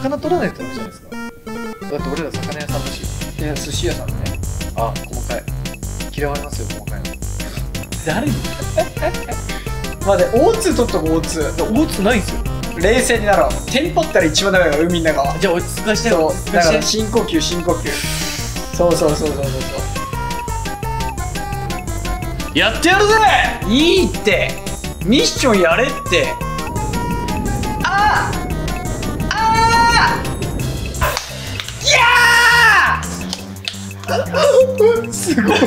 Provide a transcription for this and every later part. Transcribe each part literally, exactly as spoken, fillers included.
魚取らないとダメじゃないですか。だって俺ら魚屋さんだし。 いや寿司屋さんね。 あ、細かい。嫌われますよ、細かいの。 誰にまあでオーツー取っとこう。オーツーオーツーないんすよ。 冷静になろう。テンパったら一番ダメだから海の中は。 じゃあ落ち着かしてよ。 そうだから深呼吸深呼吸。そうそうそうそうそうそう。やってやるぜ。いいってミッションやれって。あああいやーすごい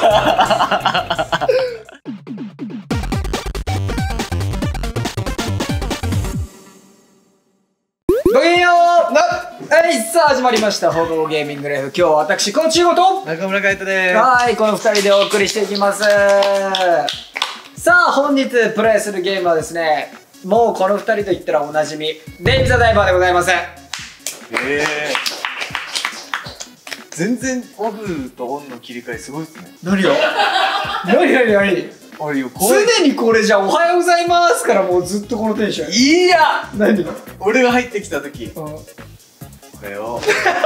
ごきげんような。はい、さあ始まりました報道ゲーミングライフ。今日は私この中と中村海人です。 はい、このふたりでお送りしていきます。さあ本日プレイするゲームはですね、もうこのふたりと言ったらおなじみデイビザダイバーでございます。 ええー、全然オフとオンの切り替えすごいっすね。 何よ何何何あれよ、 常にこれじゃおはようございますからもうずっとこのテンション。 いや何俺が入ってきた時、 うん、 これよ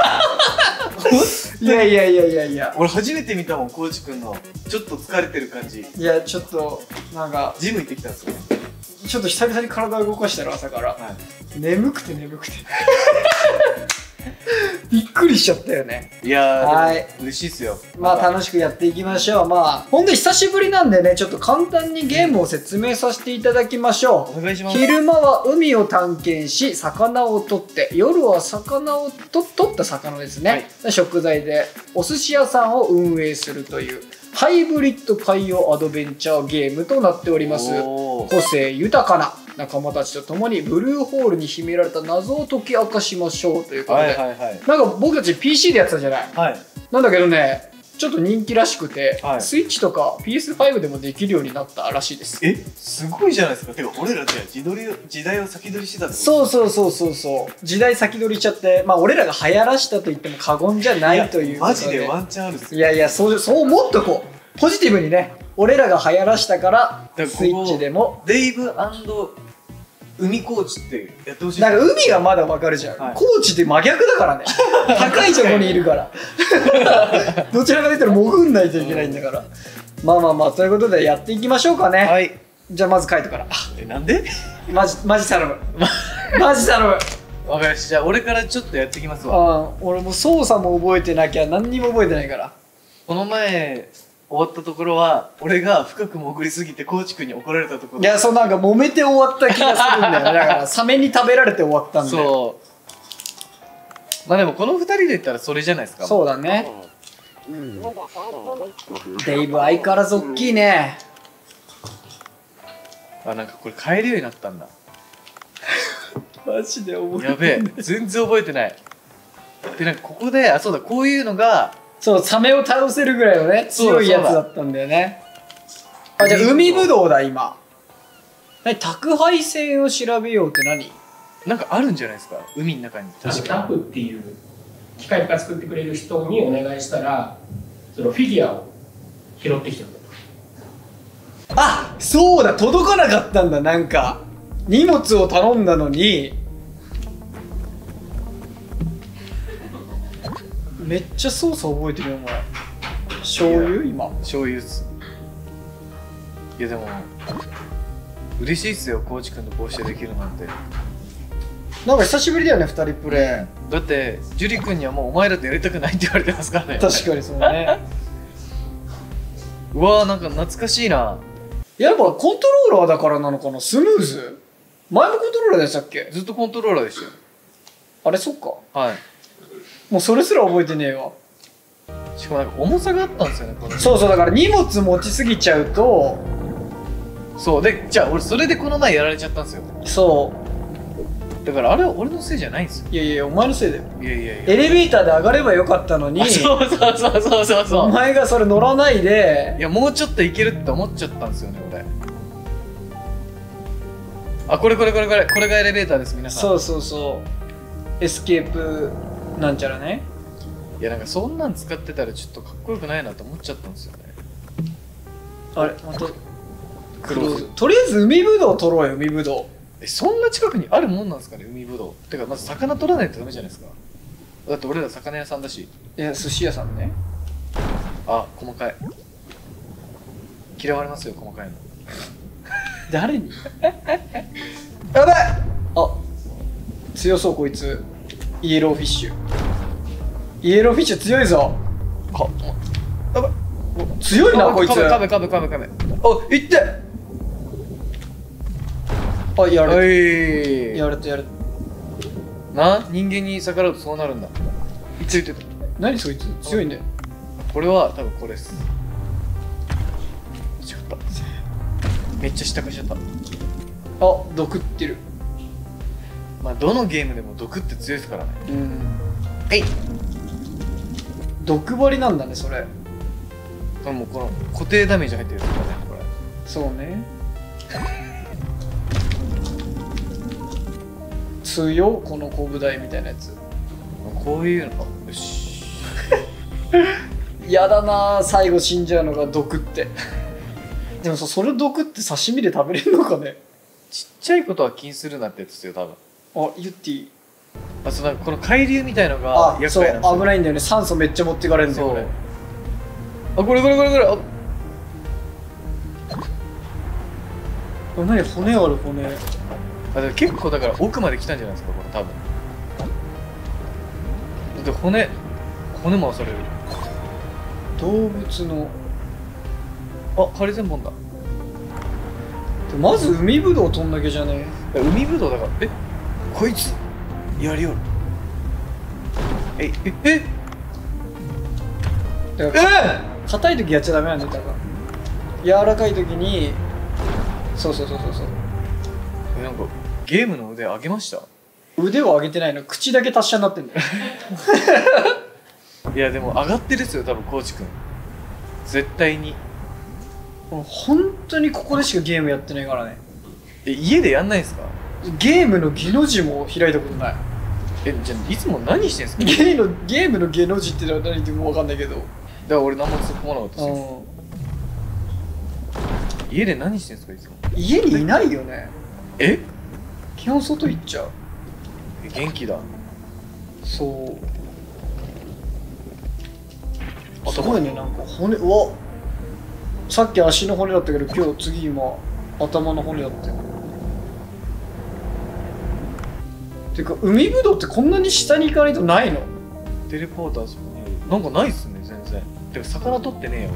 いやいやいやいやいや、 俺初めて見たもん、コーチくんのちょっと疲れてる感じ。 いやちょっとなんかジム行ってきたんですよ。 ちょっと久々に体を動かしたら朝から、はい、眠くて眠くてびっくりしちゃったよね。 いやー、 はい、 嬉しいっすよ。 まあ楽しくやっていきましょう。まあほんと久しぶりなんでね、ちょっと簡単にゲームを説明させていただきましょう。 お願いします。 昼間は海を探検し魚を取って、夜は魚をと取った魚ですね、はい、食材でお寿司屋さんを運営するというハイブリッド海洋アドベンチャーゲームとなっております。個性豊かな仲間たちと共にブルーホールに秘められた謎を解き明かしましょうということで、なんか僕たち ピーシー でやってたじゃない、はい、なんだけどね、ちょっと人気らしくて、はい、スイッチとか ピーエスファイブ でもできるようになったらしいです。 え、すごいじゃないですか。てか俺らじゃあ時取り時代を先取りしてたってこと？ そうそうそうそうそう、時代先取りしちゃって、まあ俺らが流行らしたと言っても過言じゃないということで。 マジでワンチャンあるっすよ。 いやいや、そうそう思っとこう、ポジティブにね。俺らが流行らしたからスイッチでもデイブ&海コーチってやってほしい。 なんか海はまだわかるじゃん、はい、コーチって真逆だからね高いところにいるからどちらかといったら潜んないといけないんだから、うん、まあまあまあ、ということでやっていきましょうかね。はい、じゃあまずカイトから。 え、なんで？ マジマジ頼むマジ頼む。 わかりました。じゃあ俺からちょっとやってきますわ。 ああ、俺も操作も覚えてなきゃ何にも覚えてないから。 この前終わったところは俺が深く潜りすぎてコーチ君に怒られたところ。 いや、そうなんか揉めて終わった気がするんだよね。だからサメに食べられて終わったんだよ。そう、 まあでもこのふたりで言ったらそれじゃないですか。 そうだね、うん、デイブ相変わらず大きいね。 あ、なんかこれ買えるようになったんだマジで覚えてない。 やべえ、全然覚えてない。でなんかここで、あ、そうだ、こういうのがそう、サメを倒せるぐらいのね、強いやつだったんだよね。あ、じゃあ海ぶどうだ今。何、宅配船を調べようって何？ なんかあるんじゃないですか、海の中に。 確かタプっていう機械が作ってくれる人にお願いしたら、そのフィギュアを拾ってきてくれた。 あ、そうだ、届かなかったんだ。なんか荷物を頼んだのにめっちゃ操作覚えてるよお前。醤油今醤油っす。いやでも嬉しいっすよ、コーチ君とこうしてできるなんて。 なんか久しぶりだよね、ふたりプレイ。 だってジュリ君にはもうお前らとやりたくないって言われてますからね。 確かにそうねうわー、なんか懐かしいな。 やっぱコントローラーだからなのかな、スムーズ。前もコントローラーでしたっけ？ ずっとコントローラーでしたよ。 あれ、そっか。 はい、 もうそれすら覚えてねえわ。 しかもなんか重さがあったんですよね、これ。 そうそう、だから荷物持ちすぎちゃうと。 そうで、じゃあ俺それでこの前やられちゃったんですよ。 そうだからあれは俺のせいじゃないんですよ。 いやいや、お前のせいだよ。 いやいやいや、 エレベーターで上がればよかったのに。 そうそうそうそうそうそう、 お前がそれ乗らないで。 いや、もうちょっといけるって思っちゃったんですよね俺。あ、これこれこれこれこれがエレベーターです、皆さん。 そうそうそう、エスケープなんちゃらね。 いや、なんかそんなん使ってたらちょっとかっこよくないなと思っちゃったんですよね。 あれ、またクローズ。とりあえず海ぶどう取ろうよ、海ぶどう。 えそんな近くにあるもんなんですかね、海ぶどう。てかまず魚取らないとダメじゃないですか。だって俺ら魚屋さんだし。 いや寿司屋さんね。 あ、細かい。嫌われますよ、細かいの。 誰にやばい。あ、強そうこいつ。イエローフィッシュ。イエローフィッシュ強いぞ。 か、やばい。 強いなこいつ。 カメカメカメカメカメ。 あ、いって。あ、やおる。 い。 やるとやる。 な、人間に逆らうとそうなるんだ。いっていって。 何そいつ強いね。 これは多分これです。違った。めっちゃ下かしちゃった。 あ、毒ってる。 まあどのゲームでも毒って強いですからね。 うん。 えい。 毒針なんだねそれ。 これもうこの固定ダメージ入ってるんですからね、これ。 そうね。強このコブダイみたいなやつ。 こういうの、よし。 やだなあ、最後死んじゃうのが毒って。でもさ、それ毒って刺身で食べれるのかね。 ちっちゃいことは気にするなってやつですよ、多分。 あ、ユッティ。 あ、そうなんかこの海流みたいのがあ、そう厄介なんですよ。 危ないんだよね。酸素めっちゃ持ってかれるんだよそうこれ。 あ、これこれこれこれ。あ、 あ、何骨ある骨。 あ、でも結構だから奥まで来たんじゃないですか、これ多分。だって骨、骨も恐れる。 動物の。 あ、ハリセンボンだ。 まず海ぶどう取んなきゃじゃねえ海ぶどうだから。え、こいつやりよる。え、え、え、 え。だから硬い時やっちゃダメなんだよ多分。柔らかい時に。そうそうそうそうそう。 え、なんかゲームの腕上げました？ 腕を上げてないの、口だけ達者になってんだよ。 いやでも上がってるっすよ多分コーチくん。絶対に。 本当にここでしかゲームやってないからね。 え、家でやんないんすか？ ゲームのゲの字も開いたことない。 え、じゃあいつも何してんすか？ ゲーのゲームのゲの字ってのは何言っても分かんないけど。 だから俺何も突っ込まなかったですよ。家で何してんすかいつも？ 家にいないよね。 え？ 基本外行っちゃう。 え、元気だ。 そうすごいね。なんか骨、うわ、さっき足の骨だったけど今日次今頭の骨だってる。てか海ぶどうってこんなに下に行かないとないの？ テレポーターそこにいる。なんかないっすね全然。てか魚取ってねえよ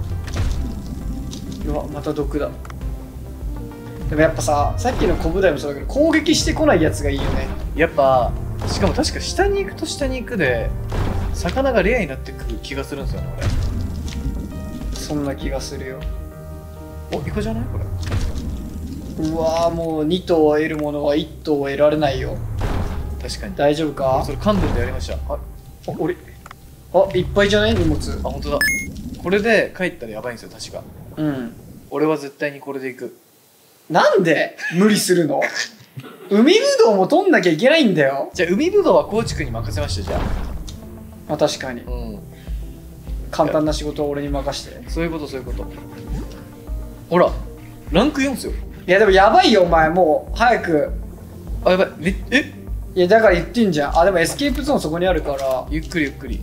俺。 うわ、また毒だ。でもやっぱさ、さっきのコブダイもそうだけど攻撃してこないやつがいいよね。 やっぱしかも確か下に行くと下に行くで魚がレアになってくる気がするんですよね俺。 そんな気がするよ。 お、イカじゃないこれ。 うわー、もうに頭を得るものはいち頭を得られないよ。 確かに。 大丈夫か？ それ関連でやりました。あ、 あ、俺、あ、いっぱいじゃない荷物。 あ、本当だ。これで帰ったらやばいんですよ確か。 うん。 俺は絶対にこれで行く。 なんで無理するの？海ぶどうも取んなきゃいけないんだよ。 じゃあ海ぶどうはコーチ君に任せましたじゃあ。 まあ確かに。 うん。 簡単な仕事は俺に任して。 そういうことそういうこと。ほら、ランクよんっすよ。 いやでもやばいよお前、もう早く。 あ、やばい。めえいやだから言ってんじゃん。あ、でもエスケープゾーンそこにあるから。 ゆっくりゆっくり。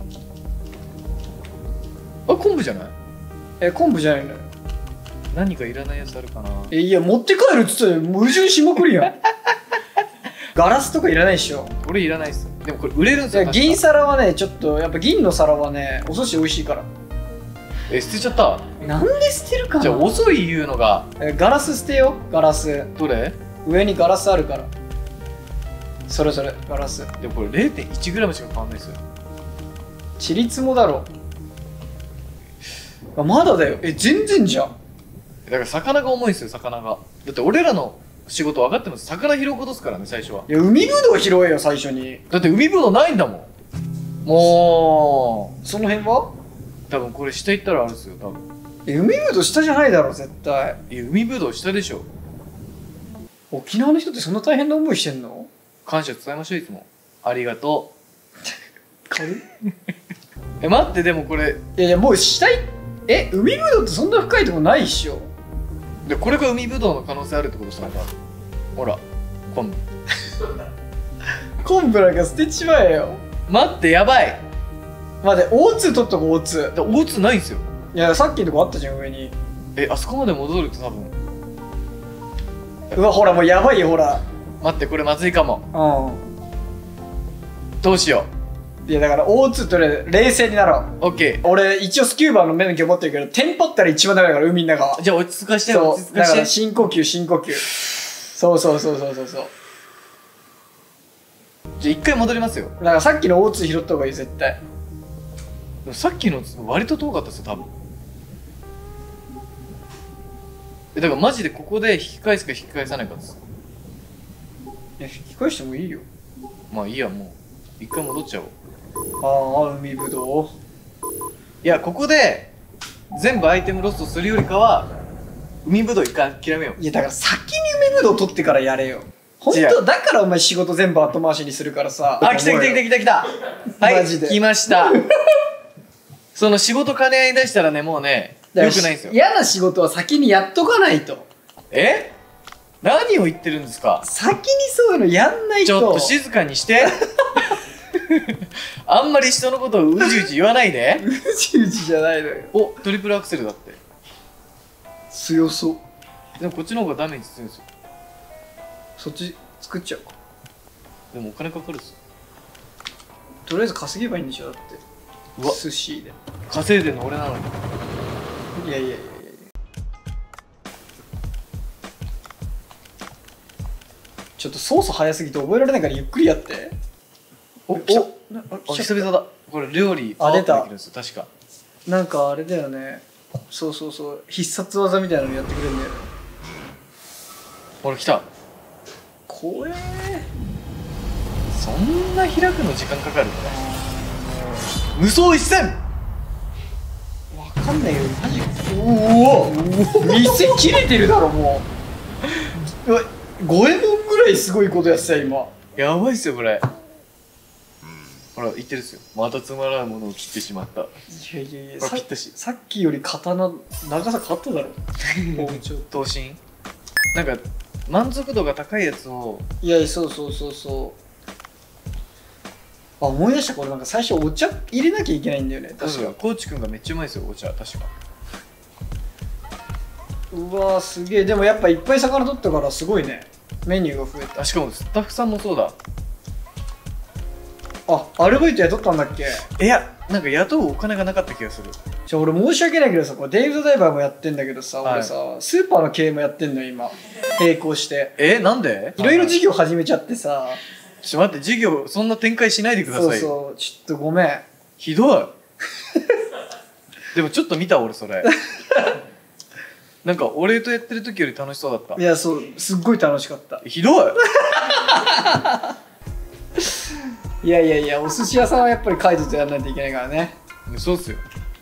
あ、昆布じゃない？ え、昆布じゃないのよ。 何かいらないやつあるかな。 え、いや持って帰るっつったら矛盾しまくりやん。ガラスとかいらないでしょ。 俺いらないっす。でもこれ売れるんですよ。 いや銀皿はね、ちょっとやっぱ銀の皿はね、お寿司美味しいから。 え、捨てちゃった。 なんで捨てるかな。 じゃあ遅い言うのが。 え、ガラス捨てよ、ガラス。 どれ？ 上にガラスあるから。それそれガラス。 でもこれ れいてんいちグラム しか変わんないですよ。 ちりつもだろ。あ、まだだよ。え、全然じゃん。 だから魚が重いんですよ魚が。だって俺らの仕事分かってます。魚拾うことですからね最初は。 いや、海ぶどう拾えよ最初に。 だって海ぶどうないんだもん。もその辺は？ う多分これ下行ったらあるんですよ多分。 え、海ぶどう下じゃないだろ絶対。 いや海ぶどう下でしょ。 沖縄の人ってそんな大変な思いしてんの？ 感謝伝えましょういつも。ありがと軽い。 う。え、待ってでもこれいやいや、もう下い、え、海ぶどうってそんな深いとこないっしょ。 でこれが海ぶどうの可能性あるってことですか。ほら昆布。 昆布なんか捨てちまえよ。 待って、やばい。 待って、オーツー 取っとこう、オーツー。 でオーツーないんすよ。 いや、さっきのとこあったじゃん、上に。 え、あそこまで戻ると多分。 うわ、ほら、もうやばいよ、ほら。 待って、これまずいかも。 うどうしよん。いや、だから、オーツー とりあえず冷静になろう。 う。オッケ俺、一応スキューバーの免許持ってるけど、テンパったら一番ダメだから、海の中はー。。じゃあ落ち着かして、 そうだから落ち着かして。 深呼吸深呼吸。そうそうそうそうそうそう。 じゃあ一回戻りますよ。 だからさっきの オーツー 拾った方がいい絶対。 でもさっきの割と遠かったですよ、多分。え、だからマジでここで引き返すか引き返さないかです。 いや引き返してもいいよ。 まあいいや、もう一回戻っちゃおう。 ああ海ぶどう。 いや、ここで全部アイテムロストするよりかは海ぶどう一回諦めよう。 いやだから先に海ぶどう取ってからやれよ。本違う当だからお前仕事全部後回しにするからさ。 あ、来た来た来た来た来た。はい、 マジで来ました。その仕事兼ね合い出したらね、もうね、 だからよくないんですよ。 嫌な仕事は先にやっとかないと。 え、何を言ってるんですか。 先にそういうのやんないと。 ちょっと静かにして。あんまり人のことをうじうじ言わないで。 うじうじじゃないのよ。 お、トリプルアクセルだって。 強そう。 でもこっちの方がダメージ強いんですよ。 そっち作っちゃうか。 でもお金かかるっすよ。 とりあえず稼げばいいんでしょだって。 うわ、 寿司で。 稼いでんの俺なのに。 いやいやいやいや。ちょっと操作早すぎて覚えられないからゆっくりやって。 お、 お来た。 ああ、 来た久々だ。これ料理あ出たパワーアップできるんですよ、確か。 なんかあれだよね。そうそうそう必殺技みたいなのやってくれるんだよね。 ほら来た。 怖えそんな開くの時間かかる。無双一戦。 ー。わかんないけどマジ。おお店切れてるだろもう。うわ五右衛門ぐらいすごいことやってたよ今。 やばいっすよこれ。ほら言ってるっすよ。またつまらないものを切ってしまった。 いやいやいやほらさぴったし。 さっきより刀長さ変わっただろ。もうちょっと。 刀身。なんか満足度が高いやつを。 いやそうそうそうそう。あ思い出した。これなんか最初お茶入れなきゃいけないんだよね確か。 コーチくんがめっちゃうまいですよお茶、確か。 うわーすげえ。でもやっぱいっぱい魚取ったからすごいね。メニューが増えた。 あ、しかもスタッフさんもそうだ。 あアルバイト雇ったんだっけ。 いや、なんか雇うお金がなかった気がする。 じゃあ俺申し訳ないけどさ、これデイブ・ド・ダイバーもやってんだけどさ、 はい俺さスーパーの経営もやってんのよ今並行して。 え、なんでいろいろ事業始めちゃってさ。 ちょっと待って、授業そんな展開しないでくださいよ。 そうそうちょっとごめん。 ひどい。でもちょっと見た俺それ。なんか俺とやってる時より楽しそうだったい。やそうすっごい楽しかった。 ひどい。 いやいやいやお寿司屋さんはやっぱりカイトとやらないといけないからね。 そうっすよ。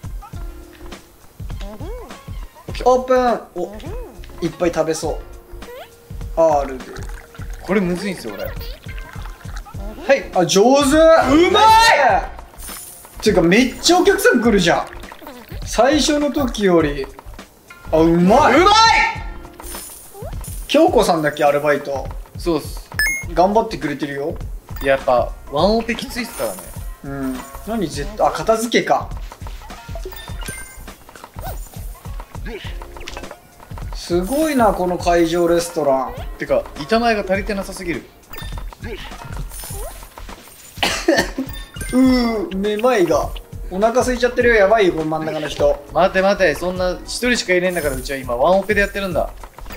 オープン。おいっぱい食べそう。 R でこれむずいんすよ俺。 はい。あ上手。うまいっていうかめっちゃお客さん来るじゃん最初の時より。あうまいうまい。 京子さんだっけアルバイト。 そうっす。 頑張ってくれてるよ。 やっぱワンオペきついっすからね。 うん何絶対あ片付けか。すごいなこの会場レストラン。 てか板前が足りてなさすぎる。 うーめまいがお腹空いちゃってるよ。やばいよこの真ん中の人。 待て待て、そんな一人しかいねえんだから。うちは今ワンオペでやってるんだ。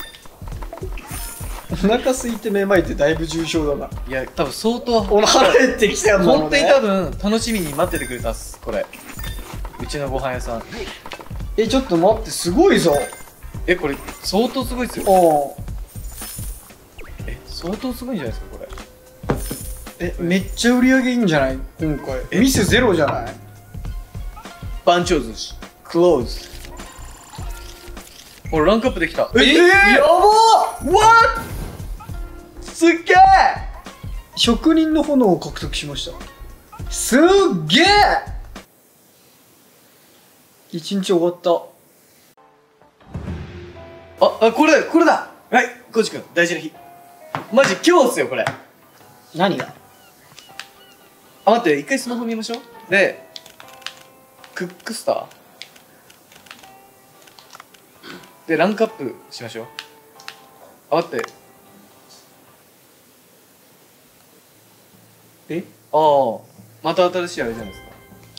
お腹空いてめまいってだいぶ重症だな。 いや多分相当お腹減ってきたよ本当に多分楽しみに待っててくれたっすこれ。うちのご飯屋さん。 えちょっと待ってすごいぞ。 えこれ相当すごいっすよ。 おーえ相当すごいんじゃないですかこれ。 えめっちゃ売り上げいいんじゃない今回。 えミスゼロじゃない。 番長寿司クローズ。俺ランクアップできた。 えやばー。わっすっげえ。職人の炎を獲得しました。すっげえ一日終わった。 ああこれこれだ。はいコーチくん大事な日。 マジ今日っすよこれ。 何が？ あ、待って、一回スマホ見ましょう。でクックスターでランクアップしましょう。あ、待って、 え？ ああ、また新しいあれじゃないですか。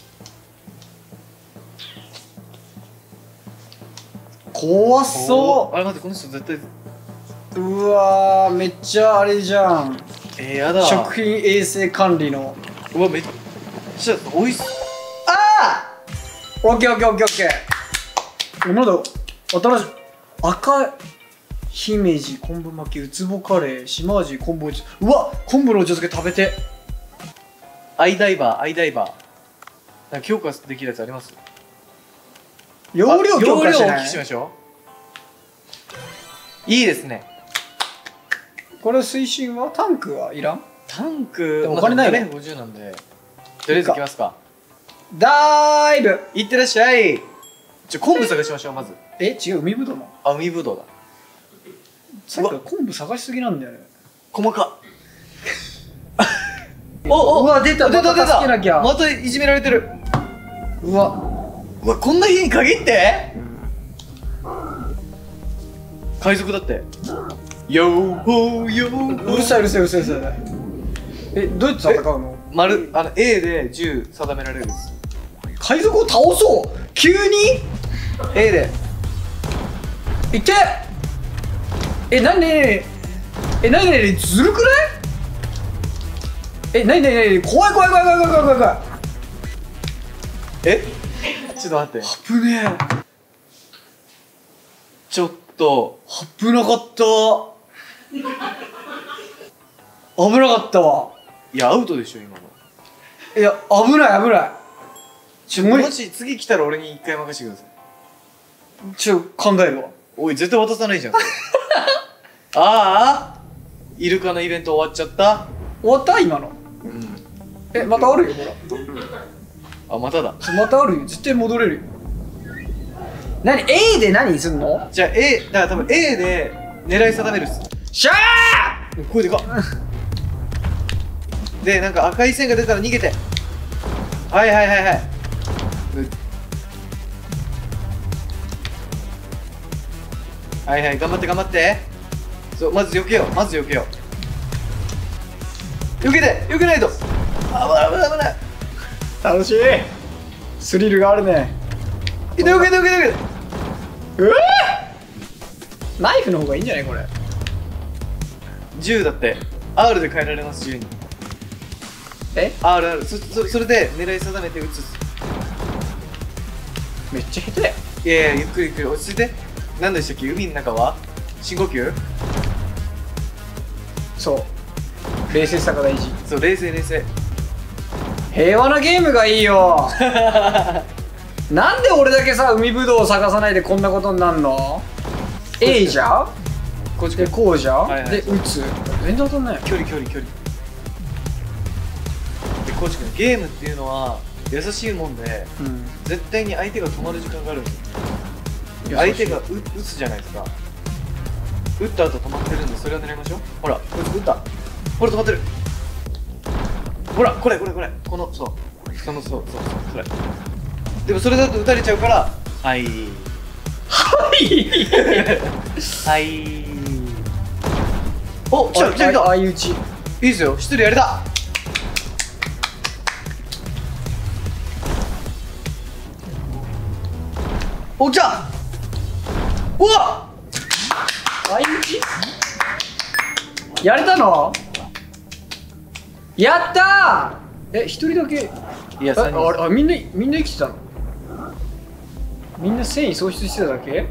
怖そあれ待って、この人絶対。 う。うわー、めっちゃあれじゃん。 えー、やだ。 食品衛生管理の。 うわ、めっちゃおいしそう。 あー、オッケーオッケーオッケーオッケー。なんだ新しい赤姫路昆布巻きウツボカレー島味昆布お茶。うわ、昆布のお茶漬け食べて。 アイダイバー、アイダイバー。なんか強化できるやつあります？ 容量強化しない？ 容量大きくしましょう。いいですね。 これ推進はタンクはいらん？ タンク、 でもお金ないねまあごじゅうなんで、とりあえず行きますか。 ダイブ。 いってらっしゃい。ちょ、昆布探しましょう、まず。 え、違う、海ぶどうの。 あ、海ぶどうだ。 さっきから昆布探しすぎなんだよね。 細かっ。 おお、うわ、出た出た出また助けなきゃ。 た。またいじめられてる。 うわ、 うわ、こんな日に限って海賊だって。ヨーホーヨーホー。 うるさいうるさいうるさいうるさい。え、どうやって戦うの？ 丸、あの A で銃定められるんです。 海賊を倒そう。急に A で。 いけ。え、なになになにえ、なになにずるくない？え、なになになに怖い怖い怖い怖い怖い怖い怖い。 え、ちょっと待って。 危ねえ。 ちょっと危なかった。危なかったわ。 いやアウトでしょ今の。 いや、危ない危ない。ちょ、無理。 もし次来たら俺に一回任せてください。 ちょ、考えるわ。 おい絶対渡さないじゃんそれ。ああ、イルカのイベント終わっちゃった。 終わった今の。 うん。 え、またあるよ、ほら。 あ、まただ。 またあるよ、絶対戻れるよ。何 A で何すんの？ じゃあ A、だから多分 A で狙い定めるっす。 しゃ声でかっ。で、なんか赤い線が出たら逃げて。はいはいはいはい。はいはい、頑張って頑張って。そう、まず避けよう、まず避けよう。避けて、避けないと。あ、危ない危ない危ない。 ー、楽しい。スリルがあるね。 避けて避けて避けて避けて。 うえー、ナイフの方がいいんじゃないこれ。 銃だって R で変えられます。銃にえアールアール、そ, そ, それで狙い定めて撃つ。 めっちゃ下手だよ。 いやいや、ゆっくりゆっくり落ち着いて。何でしたっけ、海の中は深呼吸。 そう冷静さが大事。 そう、冷静冷静。 平和なゲームがいいよ。なんで俺だけさ海ぶどうを探さないでこんなことになんの？ A じゃんこっちでこうじゃん、 はいはいで撃つ。全然当たんないよ。 距離距離距離で、コーチ君ゲームっていうのは優しいもんで、 うん絶対に相手が止まる時間があるんですよ。 優しい相手がう撃つじゃないですか。撃った後止まってるんで、それを狙いましょう。ほら、こいつ撃った。ほら止まってる。ほら、これこれこれ、この、そうその、そうそうそう、それ。でもそれだと撃たれちゃうから、はいはいはいお、来た来た来た。 相打ち。 いいですよ、一人やれた。お、来た。うわっ、 相打ちやれたの？やったー。え、一人だけ。 いや、 あ三人あれあみんなみんな生きてたの？みんな繊維喪失してただけ？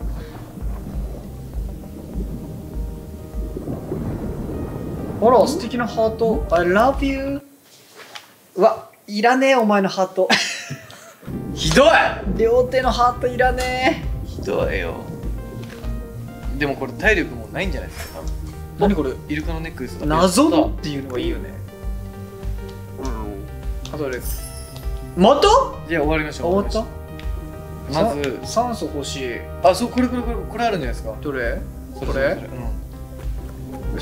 あら、素敵なハート。I love you。うわ、いらねえお前のハート。 ひどい両手のハートいらねひどいよ。でもこれ体力もうないんじゃないですか。 え。何これ？ イルカのネックレスだ。 謎のっていうのがいいよね。あとで。また？ じゃあ終わりましょう。 終わった？ まず、 酸素欲しい。 あ、そう、これこれこれこれあるんじゃないですか。 どれ？これ？ それそれそれ、うん。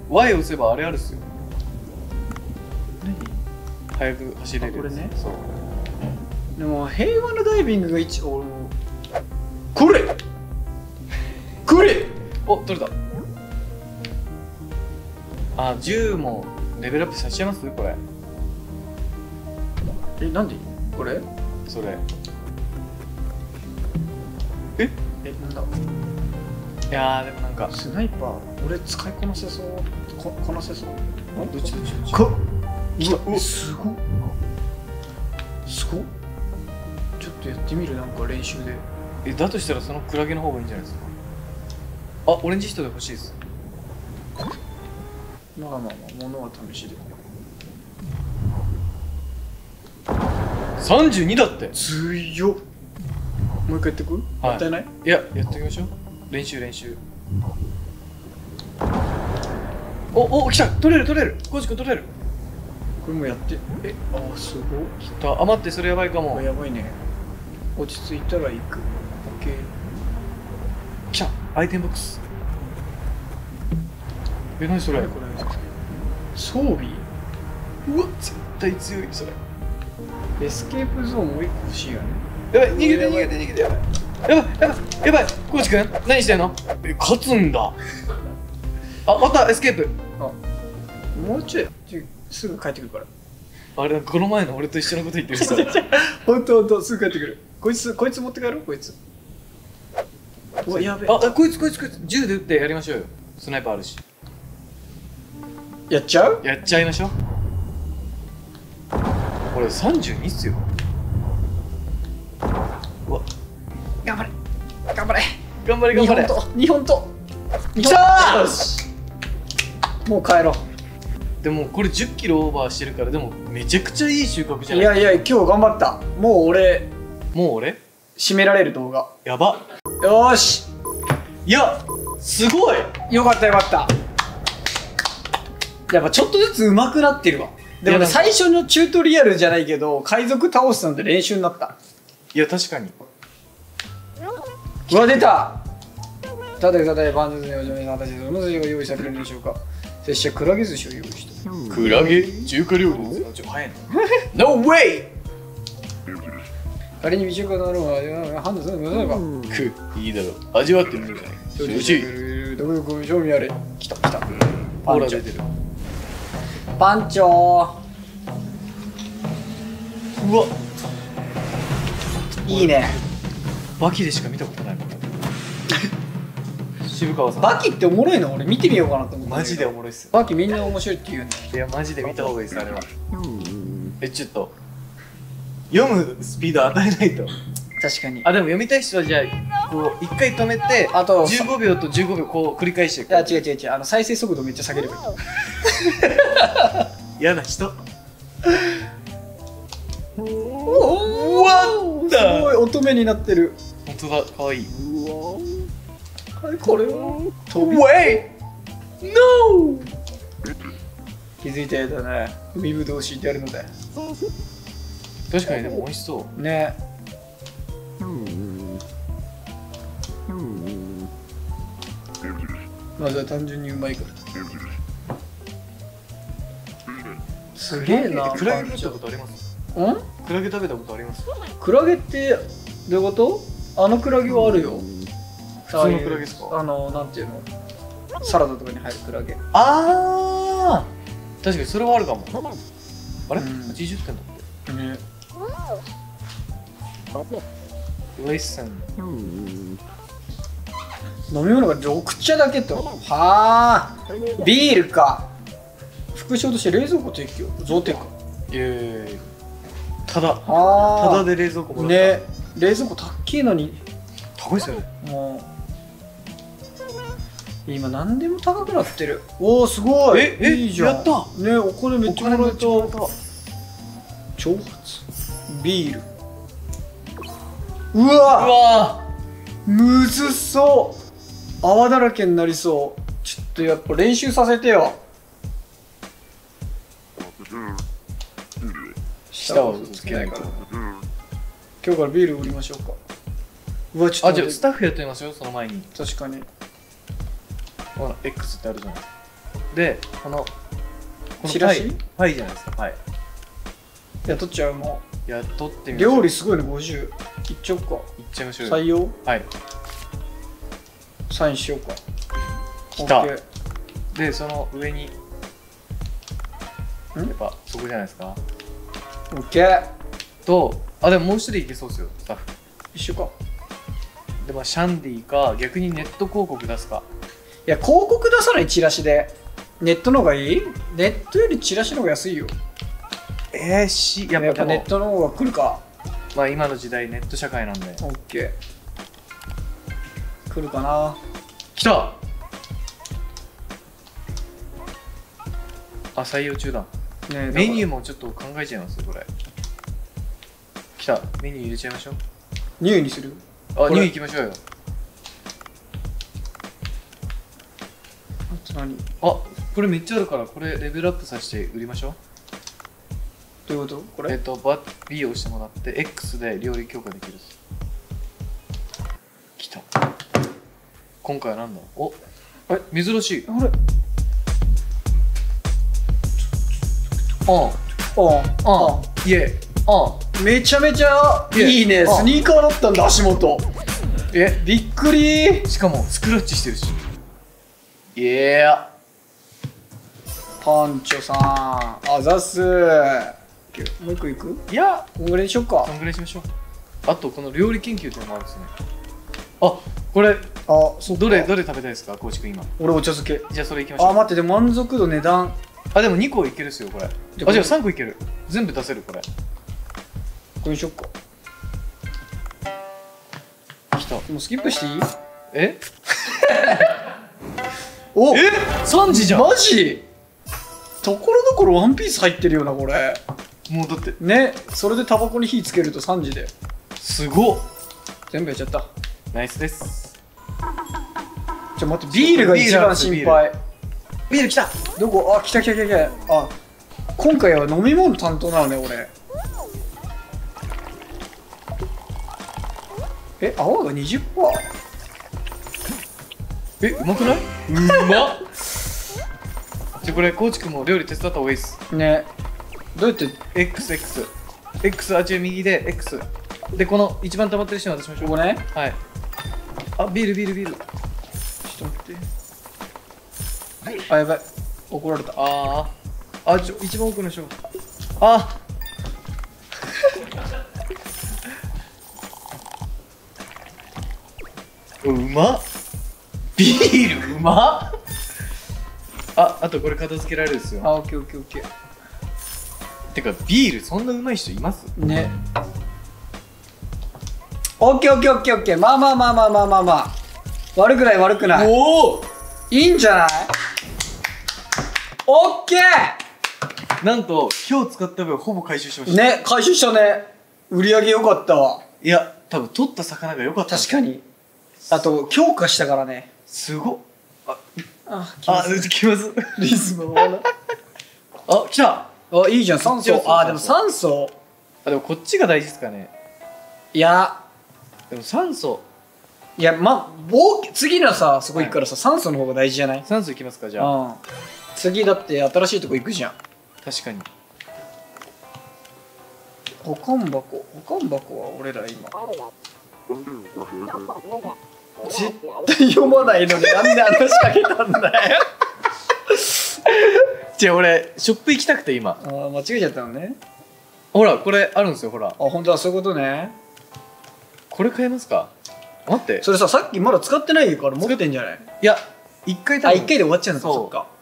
ワイ 押せばあれあるっすよ。 何早く走れる。 これね。 そう。 でも平和なダイビングが一応これこれお、取れた。あ、銃もレベルアップさせちゃいますこれ。 え、なんでこれそれ。 え、なんだいやーでもなんかスナイパー俺使いこなせそうここなせそうどっちどっちどっち。 こ来た。 うわすごっすごっちょっとやってみるなんか練習でえ、だとしたらそのクラゲの方がいいんじゃないですか。あ、オレンジ人で欲しいです。 まあまあまあ物は試しでさんじゅうにだって。 強っもう一回やってく、 はい、 もったいないいや、やってみましょう。練習練習。お、お、来た。取れる取れる。コウジ君取れる。 これもやってえ、あーすごっ来た。あ、待って、それやばいかも。 やばいね落ち着いたら行く OK 来た。アイテムボックス。え、何それ。 これ装備うわ、絶対強いそれ。 エスケープゾーンもう一個欲しいよねやばい、逃げて逃げて逃げて。やばいやばいやばいやばい。コウジ君何してんの。え、勝つんだ。あ、またエスケープ。 あもうちょいちょすぐ帰ってくるからあれ、この前の俺と一緒のこと言ってるさ。 ほんとほんとすぐ帰ってくるこいつこいつ持って帰ろうこいつうわやべえあ、こいつこいつこいつ銃で撃ってやりましょうよ。スナイパーあるし。 やっちゃうやっちゃいましょう。これさんじゅうにっすよ。うわ、 頑張れ頑張れ頑張れ頑張れ。 日本と日本と来たー。 よしもう帰ろでもこれじゅっキロオーバーしてるから、でもめちゃくちゃいい収穫じゃうない。 いやいや今日頑張ったもう俺もう俺締められる動画やば。 よーしいや、すごい。 よかったよかったやっぱちょっとずつ上手くなってるわでもねいやなんか最初のチュートリアルじゃないけど海賊倒すので練習になった。 いや、確かに。 うわ出たただただパン寿司のお嬢さんたちどの寿司が用意されるんでしょうか。拙者クラゲ寿司を用意したクラゲ中華料理ですか。ちょっと早いな。 No way 仮に未中華のろうが判断するのかく、いいだろう。味わってみるじゃない。 よしどこどこ興味あれ来た来たほら出てる。 パンチョーうわ、 いいねバキでしか見たことないもん。 渋川さん。 バキっておもろいの？俺見てみようかなと思って。 マジでおもろいっすよ。 バキみんな面白いって言うんだよ。 いやマジで見た方がいいですあれは。えちょっと読むスピード与えないと。 確かに。 あでも読みたい人はじゃあこう一回止めて、 あとじゅうごびょうとじゅうごびょうこう繰り返していく。 いや違う違う違う、あの再生速度めっちゃ下げればいい。 嫌な人。 おお、 わったすごい乙女になってる。 本当だ可愛い。 はい、これは飛び。 Wait! No! 気づいたやだね。海ぶどうを敷いてあるので。 確かにでも美味しそう。 ね。まずは単純にうまいから。すげえな。 クラゲ食べたことあります？ ん？ クラゲ食べたことあります？ クラゲってどういうこと？あのクラゲはあるよ。 普通のクラゲですか？ あのなんていうの？サラダとかに入るクラゲ。 ああ確かにそれはあるかも。あれ、 うん、 はちじゅってんだってね。 レッスン飲み物が緑茶だけと。はあ、ビールか。副賞として冷蔵庫提供贈呈か。 いやいやいやただはあ、 ただで冷蔵庫もらったね。冷蔵庫高いのに。 高いっすよね。 もう今何でも高くなってる。おおすごい。 ええいいじゃん。 やったね、お金めっちゃもらえた。 お金めっちゃもらえた。 挑発ビール。ううわわむずそう。泡だらけになりそう。ちょっとやっぱ練習させてよ。 舌をつけないから。 今日からビール売りましょうか。うわちょっと待って。 あじゃあスタッフやってみますよその前に。 確かに。 ほら X ってあるじゃないですか。でこのこのチラシパイパイじゃないですか。パイ雇っちゃうもやっとってう。 みましょう。 料理すごいのごじゅう。いっちゃおうか。 いっちゃいましょうよ。 採用はいサインしようか。 来た OK。 でその上にんやっぱそこじゃないですか。 オッケー。 とあでももう一人いけそうですよスタッフ一緒か。 でまあシャンディか逆にネット広告出すか。 いや広告出さない。チラシで。ネットの方がいい？ネットよりチラシの方が安いよ。 えー、しやっぱやっぱネッでもトの方が来るか。 まあ今の時代ネット社会なんで。 オッケー。来るかな。 来た。あ採用中だ。 ね、 メニューももちょっと考えちゃいますよこれ。来た。メニュー入れちゃいましょう。 ニューにする。 あこれニュー行きましょうよ。 あと何？ あこれめっちゃあるからこれレベルアップさせて売りましょう。 どういうことこれ？ えっとバッ B を押してもらって X で料理強化できる。来た。今回は何だ。おえ珍しい。 あれ？ ああああいえあめちゃめちゃいえいいね。 あスニーカーだったんだ足元。 えびっくり。 しかもスクラッチしてるし。いやパンチョさんあざっす。もう一個いく？ いやこんぐらいにしよっか。 そんぐらいしましょう。あとこの料理研究っていうのもあるんですね。あこれあそうか。 どれどれ食べたいですかコウチ君今。 俺お茶漬け。 じゃあそれいきましょう。 あ待ってでも満足度値段。 あでもにこいけるっすよこれ。 じゃああじゃあさんこいける。全部出せるこれ。 これにしよっか。 来た。 もうスキップしていい？ えおえさんじじゃん。 マジ？ところどころワンピース入ってるよなこれ。 もうだってね、それでタバコに火つけるとさんじですごっ。 全部やっちゃった。 ナイスです。 じゃ待ってビールが一番心配。 ビール来た。 どこ？あ来た来た来た来た。あ今回は飲み物担当なのね俺。え泡が にじゅっパーセント。 えうまくない？うまっ。じゃこれコウチ君も料理手伝った方がいいです。 ね、どうやって？ エックスエックスエックス あっち右で X でこの一番溜まってる人に渡しましょう。 ここね。 はい。あビールビールビール。 ちょっと待って。あやばい怒られた。 あああちょ一番奥の人。あうまっ。 ビールうまっ。あ、あとこれ片付けられるんですよ。 あ、オッケーオッケーオッケー。 てかビールそんなうまい人います？ ね。オッケーオッケーオッケーオッケー。まあまあまあまあまあまあまあ。悪くない悪くない。 おお、 いいんじゃない？オッケー。 なんと今日使った分ほぼ回収しました。 ね、回収したね。売り上げ良かったわ。 いや、多分取った魚が良かった。 確かに。あと強化したからね。 すごっ。あ、 あ、 あ、来ます。 リズムが。 あ、来た。 あ、いいじゃん、酸素。あ、でも酸素。 あ、でもこっちが大事ですかね。 いや、 でも酸素。 いや、ま、冒険次のさ、そこ行くからさ、酸素の方が大事じゃない？ 酸素いきますか、じゃあ。 うん。次だって新しいとこ行くじゃん。 確かに。 保管箱、保管箱は俺ら今。絶対読まないのになんで話しかけたんだよ。 じゃあ俺ショップ行きたくて今。 あー、間違えちゃったのね。 ほらこれあるんですよ、ほら。 あ、本当はそういうことね。 これ買えますか？待って。 それさ、さっきまだ使ってないから持ってんじゃない？ いや、一回多あ、 分。 一回で終わっちゃうんだ。 そうそっか。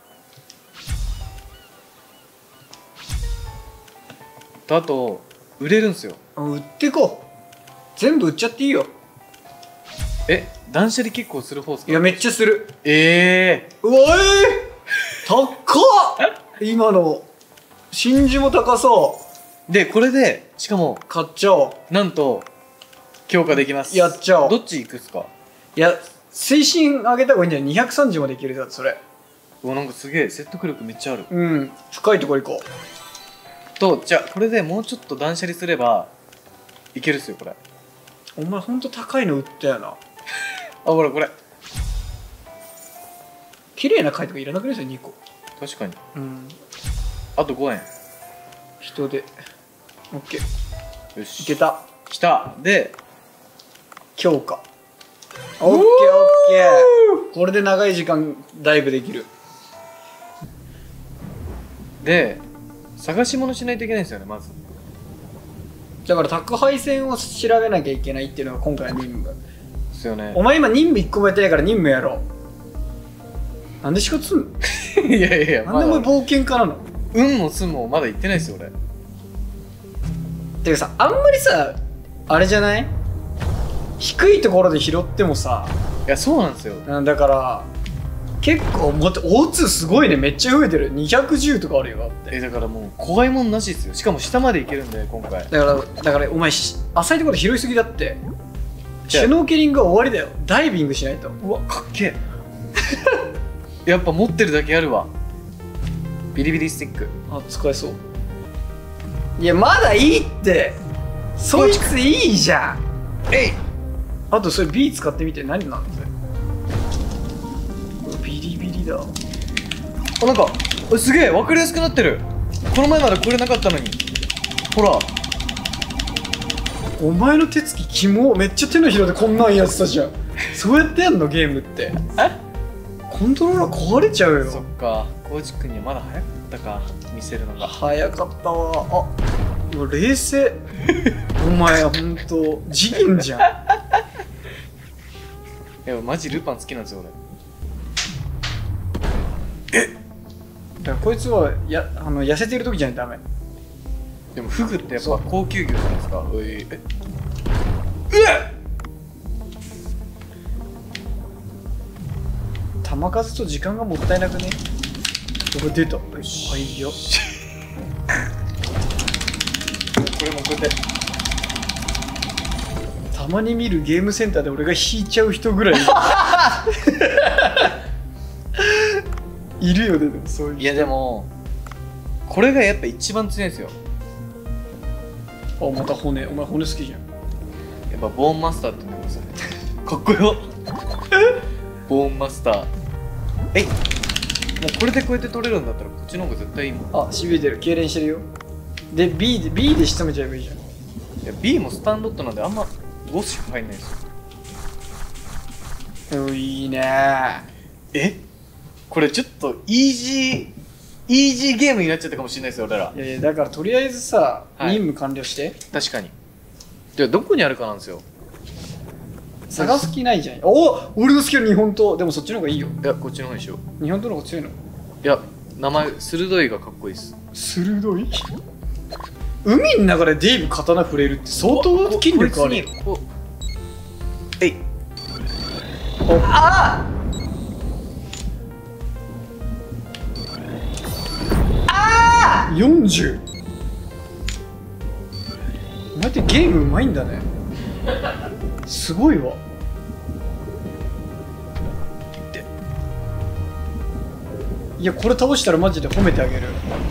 とあと売れるんですよ。 売ってこう。全部売っちゃっていいよ。 え、断捨離結構する方ですか？ いや、めっちゃする。 ええうわえー、高っ。今の真珠も高そー。でこれでしかもう。買っちゃおう。 なんと強化できます。 やっちゃおう。 どっち行くっすか？ いや、推進上げた方がいいんじゃない？にひゃくさんじゅうまでいけるやつ、それ。 うわ、なんかすげえ説得力めっちゃある。 うん、深いとこ行ことじゃあこれでもうちょっと断捨離すればいけるっすよ、これ。あ、 う。お前ほんと高いの売ったよな。 ほらこれ。 綺麗な貝とかいらなくないですよ、にこ。 確かに。 うん。 あとごえん。 人で。オッケー。 よし。 いけた。 きた。で強化。オッケーオッケー。これで長い時間ダイブできる。 で探し物しないといけないんですよね、まず。 だから宅配線を調べなきゃいけないっていうのが今回の任務ですよね。 お前今任務いっこもやってないから任務やろう。なんで仕事すんの？ いやいやいや、 なんでお前冒険家なの？ 運もすんもまだ行ってないですよ、俺。 てかさ、あんまりさ、あれじゃない？低いところで拾ってもさ、 いや、そうなんですよ。 うん、だから結構もっと オーツー すごいね。めっちゃ増えてる。にひゃくじゅうとかあるよ。だってえ、だからもう怖いもんなしですよ。しかも下まで行けるんで今回。 だからだからお前し浅いところで拾いすぎだって。 じゃあシュノーケリングは終わりだよ。ダイビングしないと。 うわ、かっけえ。やっぱ持ってるだけあるわ。ビリビリスティック。 あ、使えそう。いや、まだいいって。そいついいじゃん。 えい。 あとそれ B 使ってみて。何なんですよ。ビリビリだ。 あ、なんかすげえ分かりやすくなってる。この前までこれなかったのに。ほら。 お前の手つきキモ。めっちゃ手のひらでこんなんやってたじゃん。そうやってやんのゲームって。 え、 コントローラー壊れちゃうよ。 そっか、コウジ君にはまだ早かったか、見せるのが。 早かったわ。あ、うわ冷静。お前ほんと次元じゃん。 いや、マジルパン好きなんですよだからこいつはやあの痩せてる時じゃないとダメ。 俺。でもフグってやっぱ高級魚じゃないですか。おい、え、 球数と時間がもったいなくね。これ出た。はいよ。 これもこうやって。 たまに見るゲームセンターで俺が引いちゃう人ぐらいいるよね。でもそういう人。 いやでもこれがやっぱ一番強いんですよ。 あ、また骨。お前骨好きじゃん。 やっぱボーンマスターって言うんですよね。かっこよ。ボーンマスター。えい、もうこれでこうやって取れるんだったらこっちの方が絶対いいもん。 あ、しびれてる。痙攣してるよ。で B で B で仕留めちゃえばいいじゃん。 いや B もスタンドットなんであんまごしか入んないですよ。 うん、いいね。 え、これちょっとイージーイージーゲームになっちゃったかもしれないですよ、俺ら。 いやいや、だからとりあえずさ、 はい任務完了して。 確かに。ではどこにあるかなんですよ。 探す気ないじゃん。おお、俺の好きな日本刀。でもそっちの方がいいよ。 いやこっちの方にしよう。 日本刀の方が強いの。 いや名前鋭いがかっこいいです。 鋭い。海の中でデイブ刀触れるって相当筋力あるよ。 ここえい。 ああよんじゅう。お前ってゲームうまいんだね。すごいわ。いやこれ倒したらマジで褒めてあげる。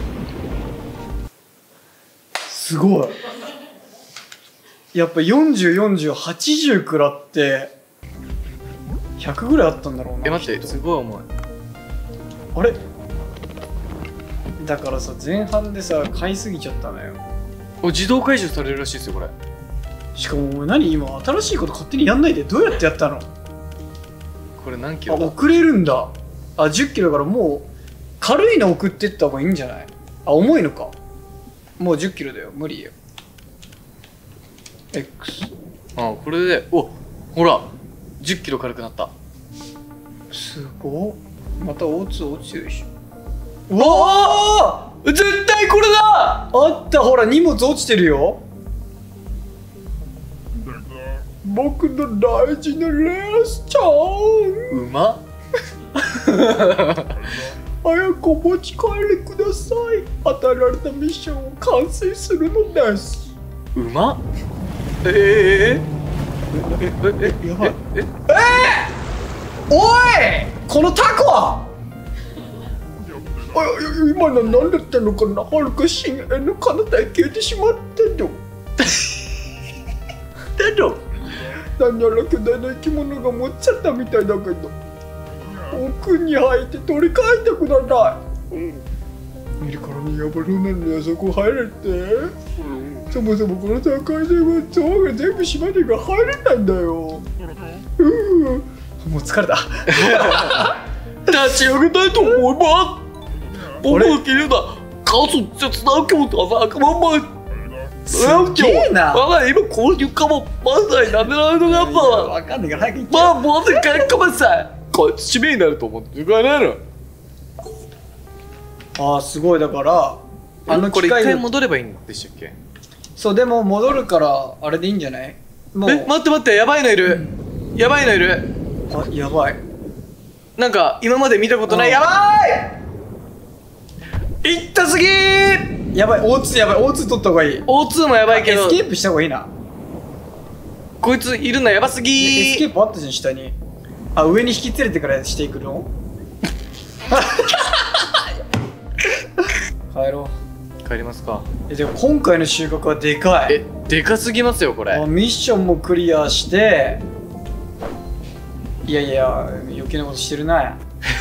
すごい。やっぱよんじゅう、よんじゅう、はちじゅう食らってひゃくぐらいあったんだろうな。 え待ってすごい重い。 あれだからさ前半でさ買いすぎちゃったのよ。 お自動回収されるらしいですよこれ。 しかもお前何今新しいこと勝手にやんないでどうやってやったの？ これ何キあロだ。 送れるんだ。あじゅっキロからもう軽いの送ってった方がいいんじゃない？あ重いのか。もうじゅっキロだよ無理よ。 X。 あこれでおほらじゅっキロ軽くなった。 すごっ。また オーツー 落ちてるでしょ。うわー絶対これだ。あったほら荷物落ちてるよ。僕の大事なレースちゃんうまっ。 早くお持ち帰りください。与えられたミッションを完遂するのです。 うまっ。えー、えー、ええええやばい。 ええおいこのタコはあ今の何だったのかな。はるか深淵の彼方へ消えてしまったの。 だろ何やら巨大な生き物が持っちゃったみたいだけど奥に入って取り替えてください。見るからにヤバローなのにあそこ入れて、うん、そもそもこの大会ではゾウが全部島にが入れないんだよ。うんもう疲れた。 立ち上げたいと思います。僕の綺麗な数切な今日と朝まんますげえな。 まだ今こういうかもまだになめられるのがやっぱわかんないから早く行って。 まあもう一回かまさい。こいつ使命になると思ってるからね。 ああすごい。だからあのこれ機械一回戻ればいいんでしたっけ。 そうでも戻るからあれでいいんじゃない？もうえ待って待ってやばいのいる、やばいのいる。 あやばい。 なんか今まで見たことない。 うんやばいいったすぎー。 やばい オーツー やばい オーツー 取った方がいい。 オーツー もやばいけどエスケープした方がいいな。 こいついるのやばすぎー。 エスケープあったじゃん下に。あ上に引き連れてからしていくの。帰ろう。 帰りますか。 えでも今回の収穫はでかい。 えでかすぎますよこれ。 あミッションもクリアして、いやいや余計なことしてるな。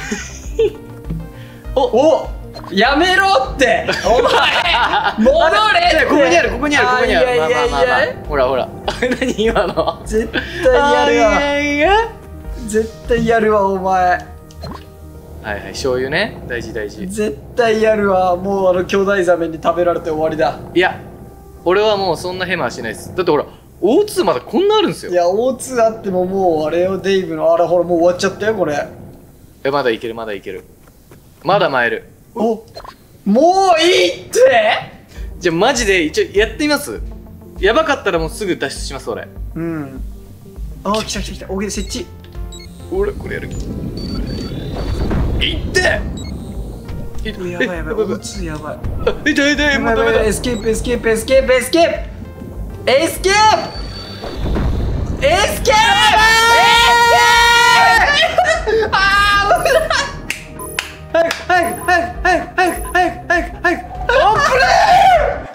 おおやめろってお前戻れって。 ここにあるここにあるここにある。 いやいやいやまあまあまあまあほらほら。何今の。 絶対やるわ。 あいやいや絶対やるわお前。 はいはい醤油ね大事大事。 絶対やるわ。もうあの巨大ザメに食べられて終わりだ。 いや俺はもうそんなヘマはしないです。だってほら オーツー まだこんなあるんですよ。 いや オーツー あってももうあれよデイブのあれほらもう終わっちゃったよこれ。 えまだいけるまだいけるまだ参る。 おもういいって。 じゃあマジで一応やってみます。やばかったらもうすぐ脱出します俺。 うんあ来た来た来た。大喜利設置。 俺これやる。いってやばいやばい オーツー やばい。 え痛い痛いやもうダメだ。 ばいやばいエスケープエスケープエスケープエスケープエスケープエスケープああ早く早く早く早く早く早く早く早くあぶねえ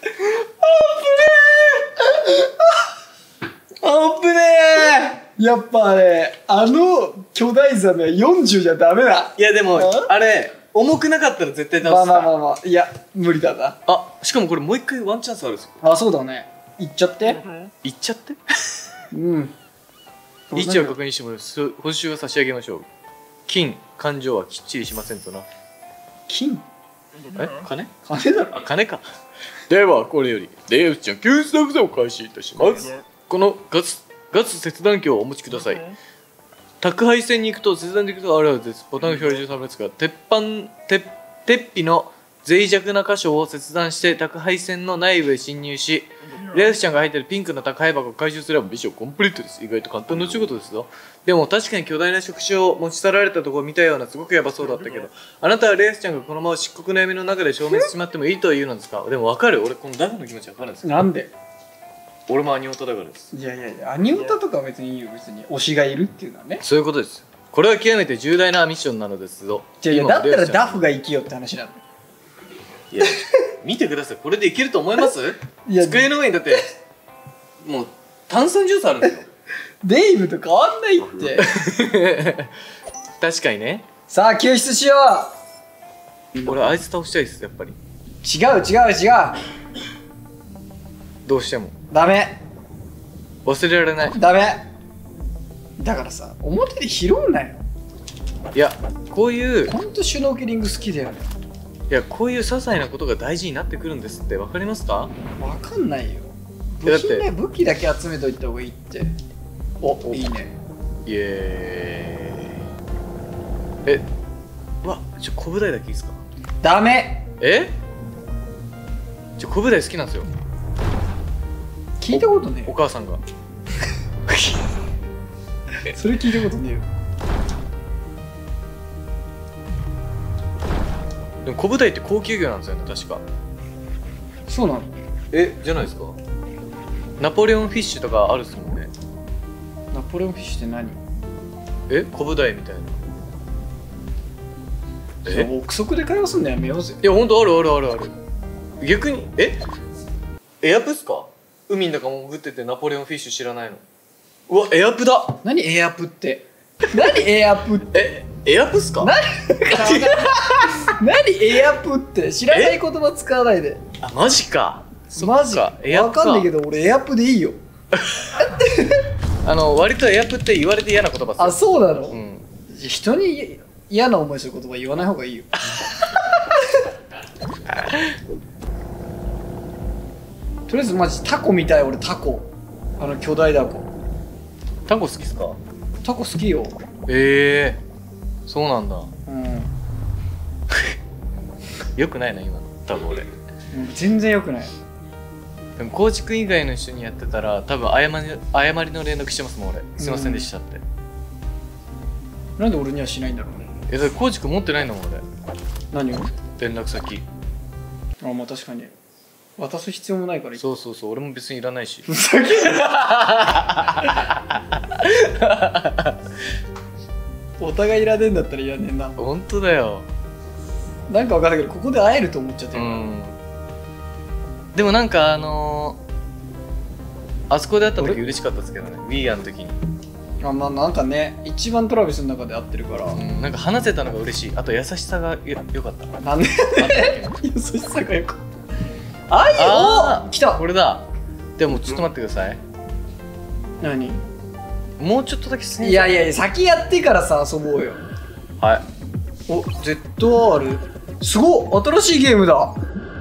あぶねえやっぱねあの巨大ザメよんじゅうじゃダメだ。 いやでもああれ重くなかったら絶対倒す。 まあまあまあまあいや無理だな。 あしかもこれもう一回ワンチャンスあるんですよ。 あそうだねいっちゃっていっちゃってうん位置を確認してもらう。そ報酬を差し上げましょう。金勘定はきっちりしませんとな。 金え金金だろ。 あ金か。ではこれよりデイブちゃん救出作戦を開始いたします。このガスガス切断機をお持ちください。宅配線に行くと切断できることがあるはずです。ボタンが表示されますが、鉄板鉄鉄皮の脆弱な箇所を切断して宅配線の内部へ侵入し、レースちゃんが入ってるピンクの宅配箱を回収すればミッションコンプリートです。意外と簡単な仕事ですよ。でも確かに巨大な触手を持ち去られたところを見たようなすごくヤバそうだったけど、あなたはレースちゃんがこのまま漆黒の闇の中で消滅してしまってもいいというのですか？でも分かる、俺このダフの気持ち分かるんですよ。 なんで？ 俺もアニオタだからです。 いやいやいや、アニオタとかは別にいいよ。別に推しがいるっていうのはね。 そういうことです。これは極めて重大なミッションなのですぞ。 いやいや、だったらダフが生きようって話なの。 いや見てください、これでいけると思います？ いや机の上にだってもう炭酸ジュースあるんですよ。 デイブと変わんないって確かにね。 さあ救出しよ俺あいつ倒したいです、やっぱり。 う。違う違う違う、 どうしてもダメ忘れられない。 ダメだからさ、表で拾うなよ。 いやこういうほんとシュノーケリング好きだよね。 いやこういう些細なことが大事になってくるんですって。わかりますか？ わかんないよ。 いやだって武器ね、武器だけ集めといた方がいいって。お、いいね。 イエーイ。えうわちょコブダイだけいいですか？ ダメ。 えちょコブダイ好きなんですよ、 聞いたことねお母さんが。 えそれ聞いたことねえよ。 でもコブダイって高級魚なんですよね、確か。 そうなの？ えじゃないですか？ナポレオンフィッシュとかあるっすもんね。 ナポレオンフィッシュって何？ えコブダイみたいな。えそう憶測で会話すんのやめようぜ。 いやほんとあるあるあるある。逆にえエアプっすか？海の中潜っててナポレオンフィッシュ知らないの？うわエアプだ。 何エアプって？何エアプって？ えエアプっすか？ 何何エアプって知らない言葉使わないで。 あマジか。 マジエアプか。 わかんないけど俺エアプでいいよ。 あの割とエアプって言われて嫌な言葉っすよ。 あ、そうなの？ うん、 人に嫌な思いする言葉言わない方がいいよ。とりあえずマジタコみたい。俺タコ、あの巨大タコ。 タコ好きっすか？ タコ好きよ。 ええー、そうなんだ。 うんよくないな今の多分俺。 全然よくない。 でもコーチ君以外の人にやってたら多分謝り謝りの連絡してますもん俺。すいませんでしたって、 うん、なんで俺にはしないんだろうね。 えだってコーチ君持ってないんだもん俺。 何を？ 連絡先。 あ、まあ確かに渡す必要もないから。 そうそうそう、俺も別にいらないし。 ふざけんな。お互いいらねえんだったらいらねえな。 本当だよ。 なんか分かんないけどここで会えると思っちゃってるから、 うん、でもなんかあのー、あそこで会った時嬉しかったですけどね、 ウィーアー の時に。 あ、まあなんかね、一番トラビスの中で会ってるから、 うん、なんか話せたのが嬉しい。あと優しさが よ, よかった。 なんで優しさがよかった。あいあお来た。 これだ。でもちょっと待ってください。 何？ もうちょっとだけせんいやいやいや、先やってからさ遊ぼうよ。 はい。 お ゼットアール すごっ、新しいゲームだ。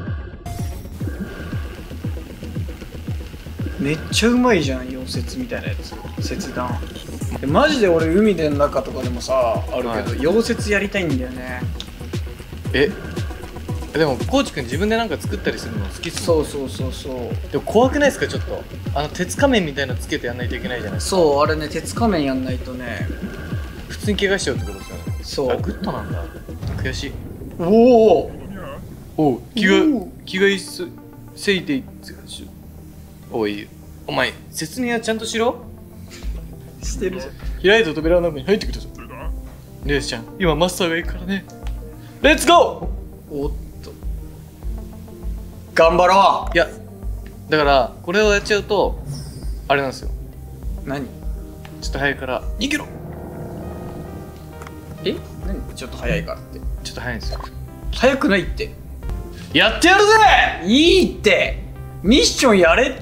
めっちゃうまいじゃん、溶接みたいなやつ。切断えマジで俺海での中とかでもさあるけど、 はい、 溶接やりたいんだよね。 えでもコーチ君自分でなんか作ったりするの好きっすもん。 そうそうそうそう。 でも怖くないですか？ちょっとあの鉄仮面みたいなのつけてやんないといけないじゃないですか。 そう、あれね、鉄仮面やんないとね普通に怪我しちゃうってことですよね。 そう。 あ、グッドなんだ。悔しい。 おおおう気がおー気がいすせいていおいお前説明はちゃんとしろ。 してるじゃん。 開いた扉の中に入ってください。レースちゃん今マスターがいるからね。レッツゴー。 おっと頑張ろいやだからこれをやっちゃうとあれなんですよ。 う。何？ ちょっと早いから逃げろ。 え？何？ちょっと早いからって。 ちょっと早いんですよ。 早くないって。 やってやるぜ。 いいって。ミッションやれって。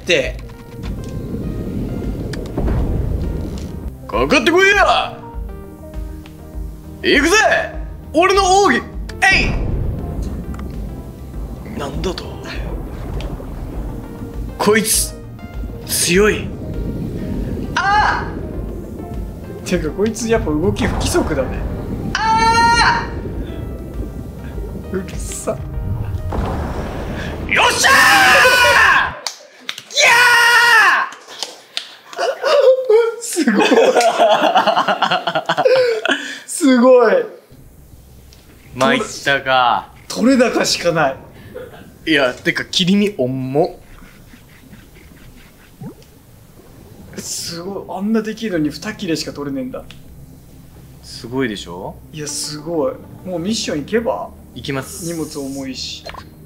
かかってこいや。行くぜ俺の奥義。えいなんだと。こいつ強い。あてかこいつやっぱ動き不規則だね。ああうるさ。 よっしゃーすごいすごい。 参ったか。 取れ高しかない。 いやてか切り身重っ。 すごい。あんなできるのにに切れしか取れねえんだ。 すごいでしょ。 いやすごい。もうミッション行けば。 行きます。 荷物重いし。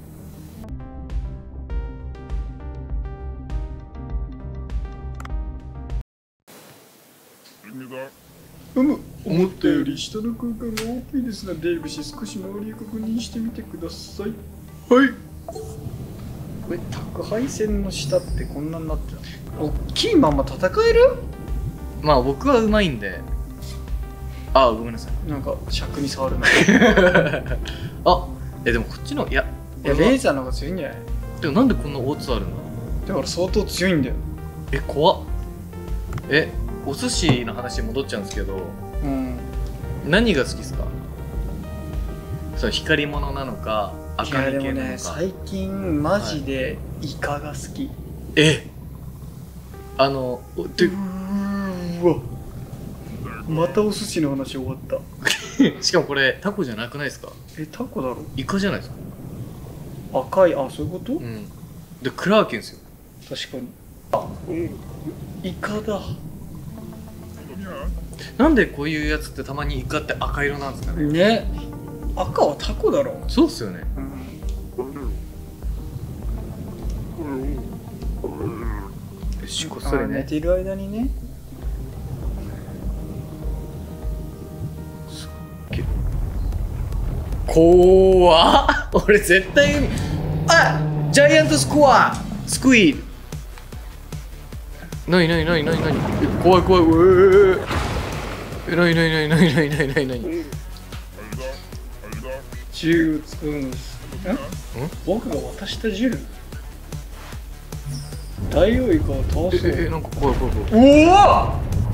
うむ、思ったより下の空間が大きいですので、デーブ氏少し周りを確認してみてください。はい。これ宅配線の下ってこんなになってる。大きいまま戦える？ まあ僕はうまいんで。あ、ごめんなさい。 なんか尺に触るな。 あ、えでもこっちのいや、 いやレーザーの方が強いんじゃない？ でもなんでこんな大津あるんだ。 だから相当強いんだよ。 え怖っ。えお寿司の話に戻っちゃうんですけど、 うん。 何が好きですか？そう光り物なのか赤身系なのか。いやでもね最近マジでイカが好き。 えあのでうーわまたお寿司の話終わったしかもこれタコじゃなくないですか？ えタコだろ？ イカじゃないですか？ 赤い、あそういうこと？ うんでクラーケンですよ。 確かに。あ、うん、イカだ。 なんでこういうやつってたまにイカって赤色なんですかね？ ね、赤はタコだろ。 そうっすよね。よしこっそりね。 寝てる間にね。 怖っ俺絶対あジャイアントスコアスクイードなになになになになに怖い怖いうえーなになになになになになになになに銃を使うんです。ん僕が渡した銃ダイオウイカを倒す。 ええなんか怖い怖い怖い。 おお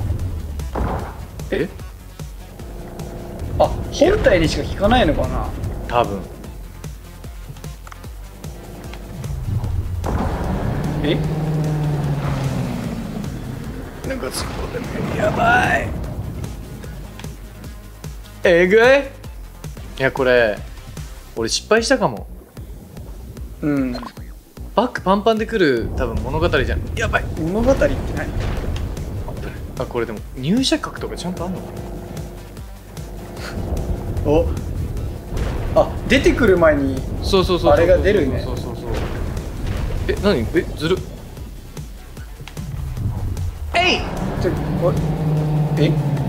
えあ本体にしか効かないのかな多分。 えなんかそこでねやばいえぐい。いやこれ俺失敗したかも。 うんバックパンパンで来る多分物語じゃん。やばい物語って何？ あこれでも入射角とかちゃんとあんのかな。 おあ出てくる前にそうそうそうあれが出るね。 そうそうそう。え何えずるえいちょえ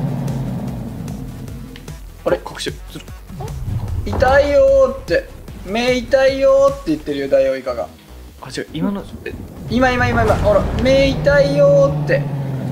あれ隠してるずる痛いよーって目痛いよーって言ってるよダイオウイカが。 あ違う今のえ今今今今ほら目痛いよーって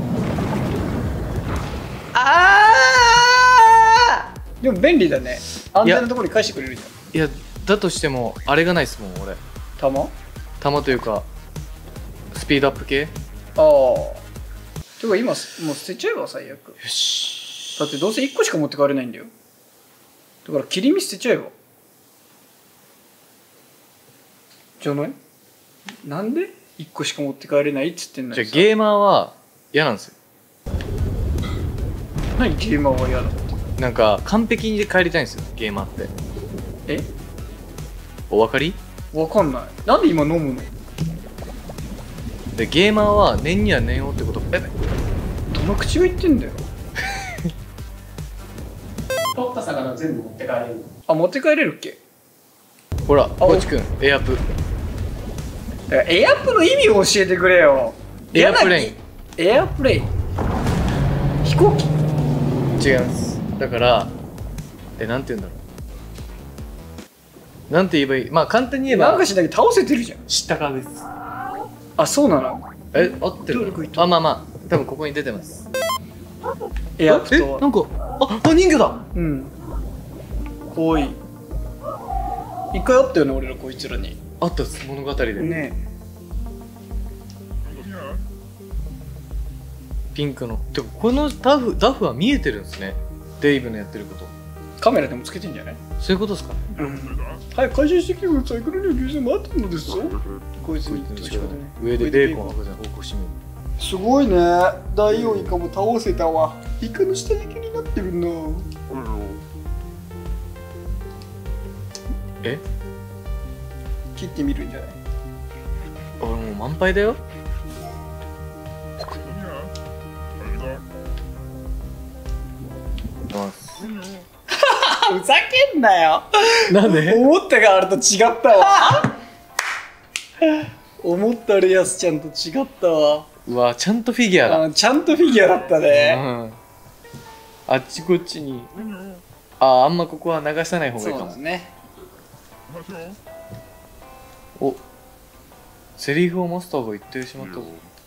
あーでも便利だね。安全なところに返してくれるじゃん。 いやだとしてもあれがないっすもん俺。 弾？ 弾というかスピードアップ系。 ああてか今もう捨てちゃえば最悪。 よしだってどうせいっこしか持って帰れないんだよ。だから切り身捨てちゃえばじゃない？なんでいっこしか持って帰れないっつってんのにさ。 じゃあゲーマーは嫌なんですよ。 何ゲーマーは嫌だって。 なんか完璧に帰りたいんですよゲーマーって。 えお分かり？ わかんない。なんで今飲むの？ でゲーマーは念には念をってこと。えどの口が言ってんだよ。 取った魚全部持って帰れる。 あ持って帰れるっけ？ ほらコーチくんエアプ。 だからエアプの意味を教えてくれよ。 エアプレイン。 エアプレイン飛行機？ 違います。だからえなんて言うんだろう。なんて言えばいい。まあ簡単に言えばなんかしなきゃ倒せてるじゃん。 知ったかです。 あそうなの？ え合ってる？あまあまあ多分ここに出てます。 エアプとえなんかああ人魚だ。 うん多い。一回会ったよね俺らこいつらに。 あったっす物語でねピンクの。てかこのダフダフは見えてるんですね。デイブのやってること。 カメラでもつけてんじゃない？ そういうことですかね。 うん。はい、回収してきてください。いくらには牛待ってるのですぞ。こいつに上でベーコン博士の報告してみる。 すごいね。ダイオウイカも倒せたわ。イカの下敷きになってるな。 え？ 切ってみるんじゃない？ 俺もう満杯だよ。 ふざけんなよ。 なんで？ 思ったがあると違ったわ。思ったレアスちゃんと違ったわ。 うわ、ちゃんとフィギュアだ。 あ、ちゃんとフィギュアだったね。 うん、あっちこっちに。あ、あんまここは流さない方がいいかも。 そうだね。 お、セリフをマスターが言ってしまったぞ。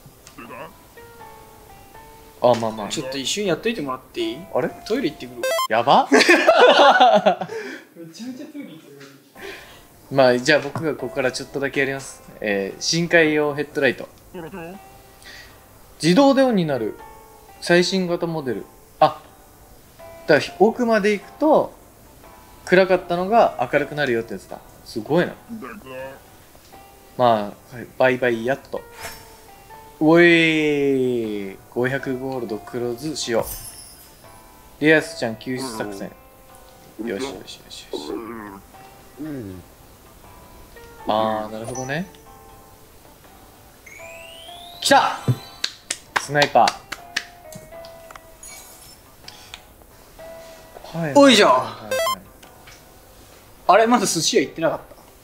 あ、まあまあ。 ちょっと一瞬やっといてもらっていい？ あれ？ トイレ行ってくる。 やば？ めちゃめちゃトイレ行ってくる。 まあじゃあ僕がここからちょっとだけやります。えー、深海用ヘッドライト。自動でオンになる最新型モデル。あ、だから奥まで行くと暗かったのが明るくなるよってやつだ。すごいな。まあ、はい、バイバイやっと。おい、ごひゃくゴールドクローズしよう。リアスちゃん救出作戦。よしよしよしよし。あー、なるほどね。来た！スナイパー。はい、 おいじゃん。 はいはいはい、 あれまだ寿司屋行ってなかった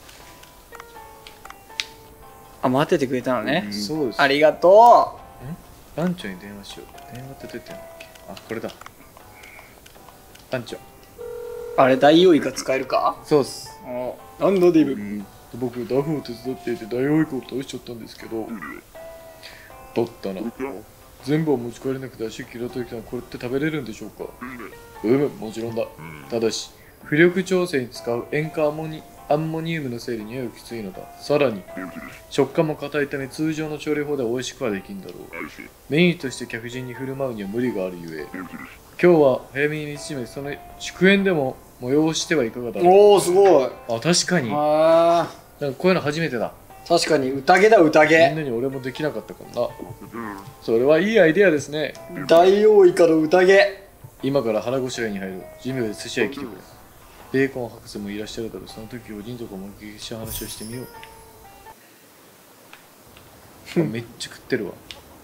？あ、待っててくれたのね。 そうです。 ありがとう。ん？団長に電話しよう。電話ってどうやってやるんだっけ？あ、これだ。団長。 あれ、ダイオウイカ使えるか？ そうっす。 お、なんだデブ。 僕、ダフを手伝っていてダイオウイカを倒しちゃったんですけど、だったな。全部を持ち帰れなくて足切られてきたらこれって食べれるんでしょうか？うむ、もちろんだ。ただし、浮力調整に使う塩化アンモニアンモニウムのせいで匂いがきついのだ。さらに、食感も硬いため通常の調理法では美味しくはできんだろう。メニューとして客人に振る舞うには無理があるゆえ、今日は早めに見つめ、その祝宴でも催してはいかがだろう。 おお、すごい。 あ、確かに。 あなんかこういうの初めてだ。 確かに宴だ、 みん宴。 なに俺もできなかったからな。それはいいアイデアですね。 ダイオウイカの宴。 今から腹ごしらえに入る。ジムで寿司屋へ来てくれ。ベーコン博士もいらっしゃるだろう。その時を人族を目撃した話をしてみよう。めっちゃ食ってるわ。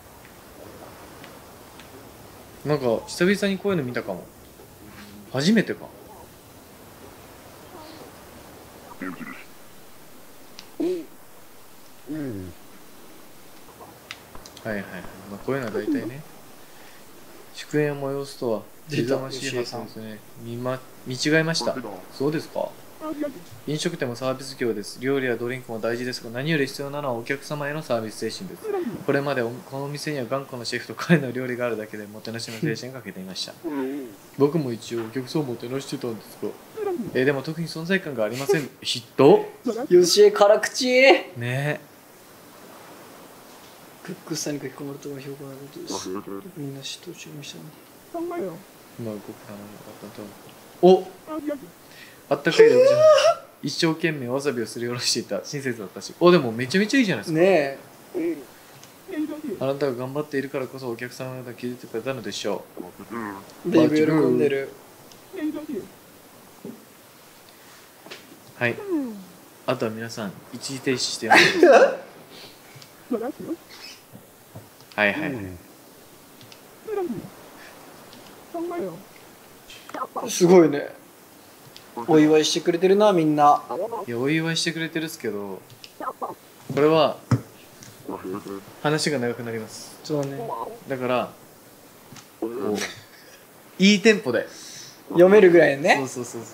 なんか久々にこういうの見たかも。初めてか。はいはいはい。まあこういうのは大体ね。祝宴を催すとは目覚ましい発想ですね。見ま見違えました。そうですか。飲食店もサービス業です。料理やドリンクも大事ですが、何より必要なのはお客様へのサービス精神です。これまでこのお店には頑固なシェフと彼の料理があるだけでもてなしの精神が欠けていました。僕も一応お客さんをもてなしてたんですが、えー、でも特に存在感がありません。嫉妬？ よしえ辛口。 ねえ。 クックスさんに書き込まれたのが評価のことです。みんな嫉妬しましたね。 まあごく頼まなかったと。お、あったかいでおじゃん。一生懸命わさびをすりおろしていた親切だったし。お、でもめちゃめちゃいいじゃないですか。 ねえ。 あなたが頑張っているからこそお客様が気づいてくれたのでしょう。だいぶ喜んでる。 はい。あとは皆さん一時停止してます。はいはいはい。 すごいね。お祝いしてくれてるな、みんな。 いや、お祝いしてくれてるっすけど、これは話が長くなります。 そうね。 だからこういいテンポで読めるぐらいね。 そうそうそうそう。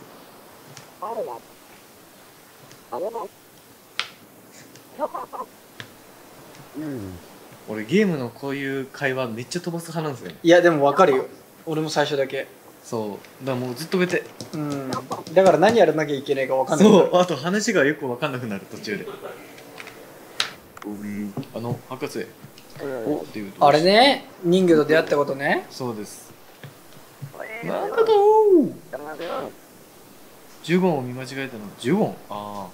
俺ゲームのこういう会話めっちゃ飛ばす派なんですよね。 いやでも分かるよ。俺も最初だけ。 そうだからもうずっとべて。 うんだから何やらなきゃいけないか分かんない。 そうあと話がよく分かんなくなる途中で。あの博士おっていうとあれね、人魚と出会ったことね。 そうです。なんだとジュゴンを見間違えたの。ジュゴン、ああ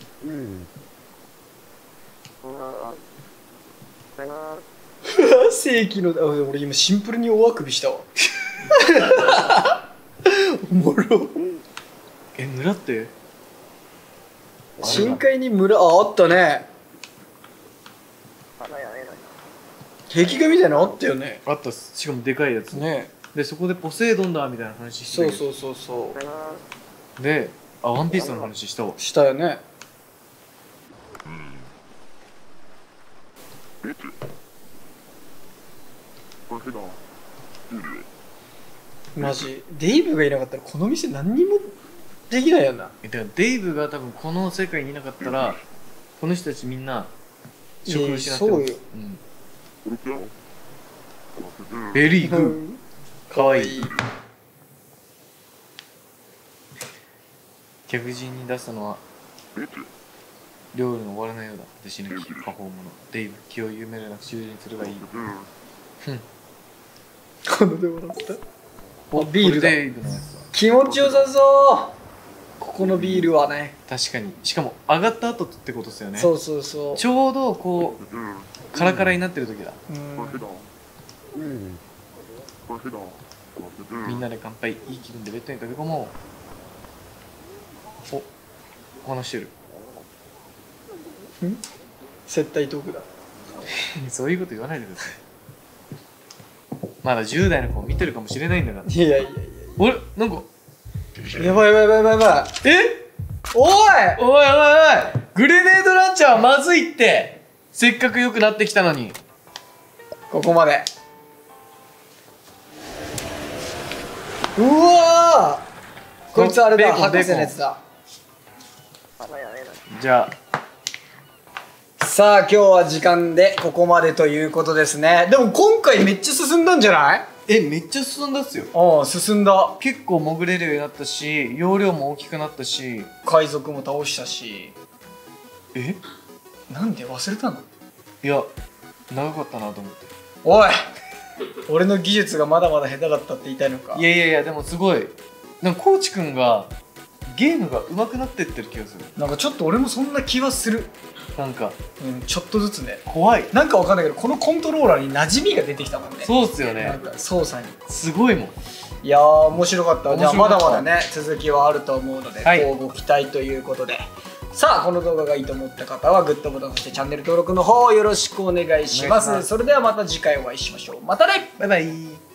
世紀の、あ俺今シンプルに大あくびしたわ。おもろ。 え、村って深海に村、あ、あったね。壁画みたいなのあったよね。 あったっす。しかもでかいやつね。 で、そこでポセイドンだみたいな話してたけどそうそうそうそうで、あ、ワンピースの話したわ。 したよね。マジデイブがいなかったらこの店何にもできないよな。 えだからデイブが多分この世界にいなかったらこの人たちみんな職を失ってます。 そうよ、 うん、ベリーグーかわいい。客人に出したのは料理の終わらないようだ。弟子抜きパフォーマーのデイブ、気を緩めるなく修理にすればいい。ふんこので笑った。おビールだ。 デイブのやつだ。 気持ちよさそう。ここのビールはね。 確かに。しかも上がった後ってことですよね。 そうそうそう。 ちょうどこうカラカラになってる時だ。 うん、 みんなで乾杯。いい気分でベッドに飛び込もう。お、お話してる。 ん接待トークだ。 そういうこと言わないでください。まだじゅう代の子見てるかもしれないんだから。 いやいやいやいや。 俺なんかやばいやばいやばいやばいやばい。 えおいおいおいおいグレネードランチャーはまずいって。せっかく良くなってきたのに。 ここまで。うわーこいつあれだ、博士のやつだ。 じゃあさあ今日は時間でここまでということですね。でも今回めっちゃ進んだんじゃない？ え、めっちゃ進んだっすよ。 ああ進んだ。 結構潜れるようになったし、容量も大きくなったし、 海賊も倒したし。 えなんで忘れたの？ いや長かったなと思って。 おい俺の技術がまだまだ下手だったって言いたいのか？ いやいやいや、でもすごいなんかコーチくんがゲームが上手くなってってる気がする。 なんかちょっと俺もそんな気はする。 なんか、 うん、ちょっとずつね。 怖い。 なんかわかんないけどこのコントローラーに馴染みが出てきたもんね。 そうっすよね。 なんか操作にすごいもん。 いやー面白かった。じゃあま面白かっただまだね続きはあると思うので、 はい、 乞うご期待ということで、さあこの動画がいいと思った方はグッドボタン、そしてチャンネル登録の方よろしくお願いします。それではまた次回お会いしましょう。またね、 バイバイ。